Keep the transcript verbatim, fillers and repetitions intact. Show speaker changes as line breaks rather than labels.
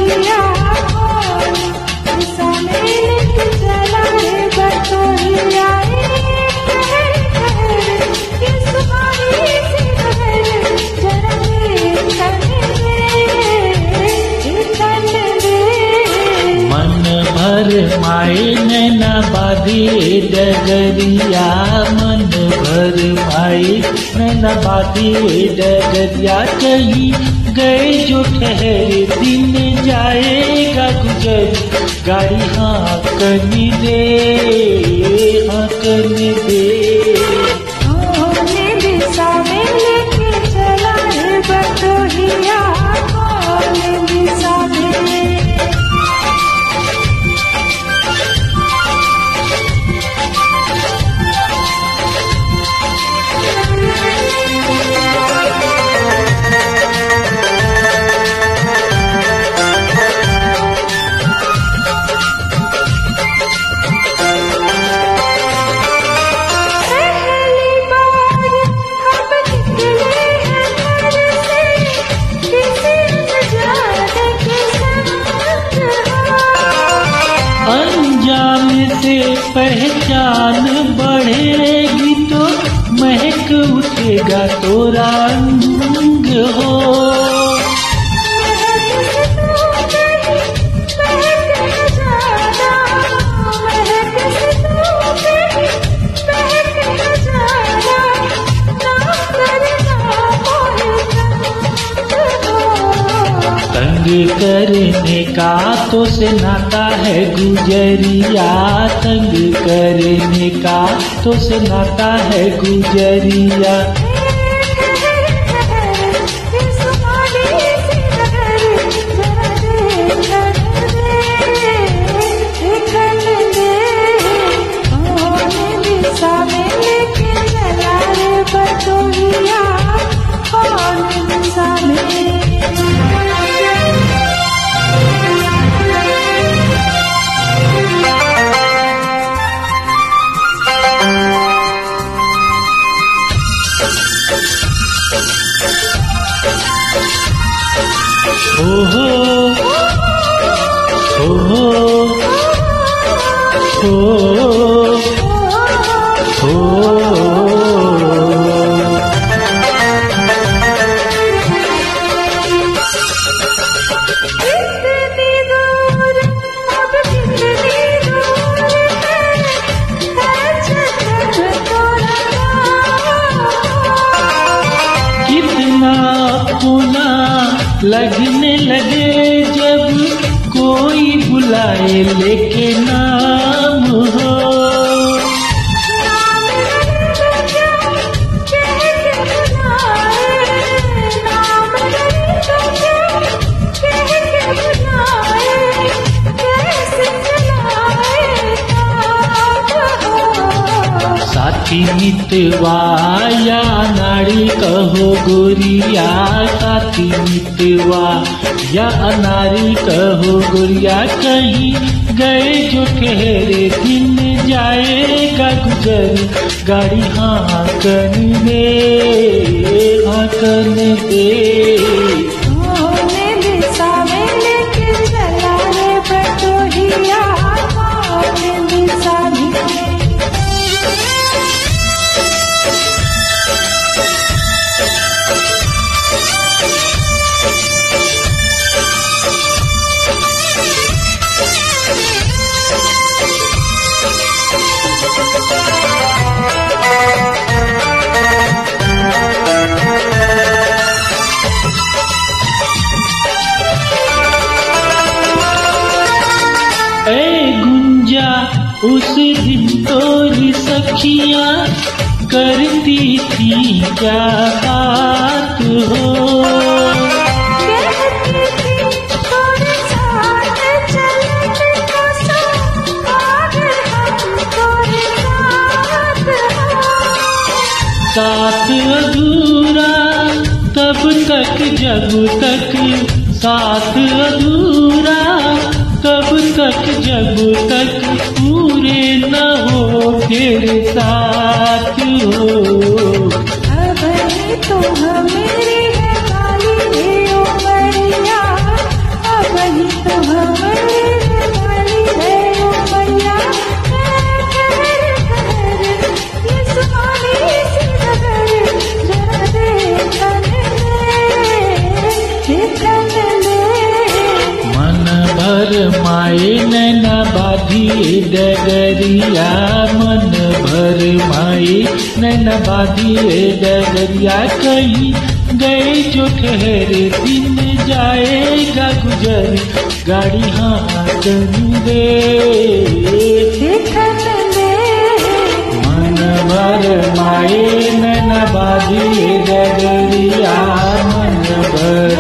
बटोहिया दिशा में लेके चला रे बटोहिया ये सुहानी सी लहर जरा
मन भर माए नैना बाधी डगरिया, मन भर माए नैना बाधी डगरिया। कहीं गए जो ठहरे दिन जाएगा गुजर, गाड़ी हाँ करनी दे, हाँ करने दे।
दिशा में लेके चला रे बटोहिया दिशा में।
अंजाम से पहचान बढ़ेगी तो महक उठेगा तो रंग हो। तंग करने का तो से नाता है गुजरिया, तंग करने का तो से नाता है गुजरिया। हो हो हो हो हो लगने लगे जब कोई बुलाए लेके नाम हो। साथी मितवा या नारी कहो गोरिया, साथी मितवा या अनारी कहो गोरिया। कहीं गए जो ठहरे दिन जाएगा गुजर, गाड़ी हाँ करने दे, हाँ करने दे।
दिशा में लेके चला रे बटोहिया दिशा में।
उस दिन तोरी सखियां करती थी क्या बात हो। साथ अधूरा तब तक जब तक, साथ अधूरा तब तक जब तक पूरे न हो फिर साथ हो।
अब तो मेरी है काली उमरिया, अब
डगरिया मन भर माए नैन बाधिए डगरिया कहीं गए जो ठहरे दिन जाएगा गुजर गाड़ी हाथन दे
देखन दे
मन भर माए नैन बाधिए डगरिया मन भर